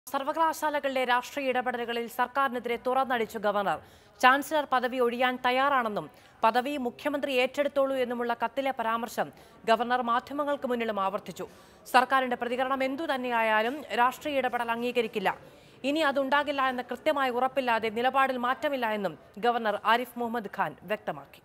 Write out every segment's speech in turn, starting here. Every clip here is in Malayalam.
സർവകലാശാലകളിലെ രാഷ്ട്രീയ ഇടപെടലുകളിൽ സർക്കാരിനെതിരെ തുറന്നടിച്ചു ഗവർണർ. ചാൻസലർ പദവി ഒഴിയാൻ തയ്യാറാണെന്നും പദവി മുഖ്യമന്ത്രി ഏറ്റെടുത്തോളൂ എന്നുമുള്ള കത്തിലെ പരാമർശം ഗവർണർ മാധ്യമങ്ങൾക്ക് മുന്നിലും ആവർത്തിച്ചു. സർക്കാരിന്റെ പ്രതികരണം എന്തു തന്നെയായാലും രാഷ്ട്രീയ ഇടപെടൽ അംഗീകരിക്കില്ല. ഇനി അതുണ്ടാകില്ല എന്ന കൃത്യമായ ഉറപ്പില്ലാതെ നിലപാടിൽ മാറ്റമില്ല എന്നും ഗവർണർ ആരിഫ് മുഹമ്മദ് ഖാൻ വ്യക്തമാക്കി.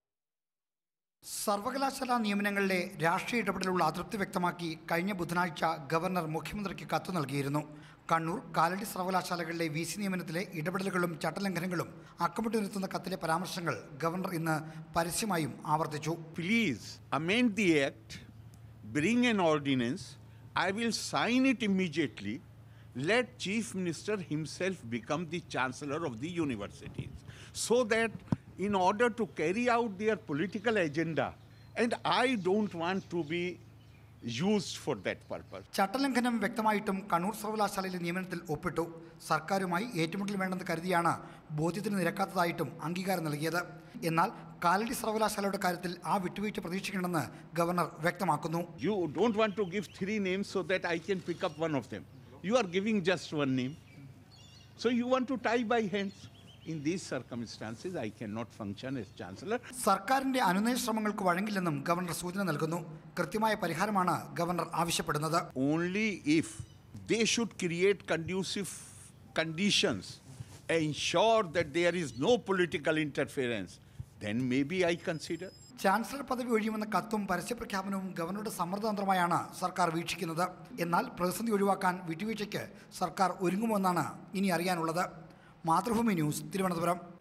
സർവകലാശാല നിയമനങ്ങളിലെ രാഷ്ട്രീയ ഇടപെടലുള്ള അതൃപ്തി വ്യക്തമാക്കി കഴിഞ്ഞ ബുധനാഴ്ച ഗവർണർ മുഖ്യമന്ത്രിക്ക് കത്ത് നൽകിയിരുന്നു. കണ്ണൂർ, കാലടി സർവകലാശാലകളിലെ VC നിയമനത്തിലെ ഇടപെടലുകളും ചട്ടലംഘനങ്ങളും അക്കമിട്ട് നിർത്തുന്ന കത്തിലെ പരാമർശങ്ങൾ ഗവർണർ ഇന്ന് പരസ്യമായും ആവർത്തിച്ചു. Please amend the act, bring an ordinance. I will sign it immediately. Let Chief Minister himself become the Chancellor of the universities, so that in order to carry out their political agenda, and I don't want to be used for that purpose. ചട്ടലംഘനം വ്യക്തമായിട്ടും കണ്ണൂർ സർവകലാശാലയിലെ നിയമനത്തിൽ ഒപ്പിട്ടു. സർക്കാരുമായി ഏറ്റുമുട്ടൽ വേണ്ടെന്ന് കരുതിയാണ് ബോധ്യത്തിന് നിരക്കാത്തതായിട്ടും അംഗീകാരം നൽകിയത്. എന്നാൽ കാലടി സർവകലാശാലയുടെ കാര്യത്തിൽ ആ വിട്ടുവീഴ്ച പ്രതീക്ഷിക്കണമെന്ന് ഗവർണർ വ്യക്തമാക്കുന്നു. You don't want to give 3 names so that I can pick up one of them. You are giving just 1 name. So you want to tie by hands. In these circumstances, I cannot function as Chancellor. സർക്കാരിന്റെ അനുനയ ശ്രമങ്ങൾക്ക് വഴങ്ങില്ലെന്നും ഗവർണർ സൂചന നൽകുന്നു. കൃത്യമായ പരിഹാരമാണ് ഗവർണർ ആവശ്യപ്പെടുന്നത്. Only if they should create conducive conditions, ensure that there is no political interference, then maybe I consider. Chancellor പദവി ഒഴിയുമെന്ന കത്തും പരസ്യപ്രഖ്യാപനവും ഗവർണറുടെ സമ്മർദ്ദതന്ത്രമായാണ് സർക്കാർ വീക്ഷിക്കുന്നത്. എന്നാൽ പ്രതിസന്ധി ഒഴിവാക്കാൻ വിട്ടുവീഴ്ചയ്ക്ക് സർക്കാർ ഒരുങ്ങുമെന്നാണ് ഇനി അറിയാനുള്ളത്. മാതൃഭൂമി ന്യൂസ്, തിരുവനന്തപുരം.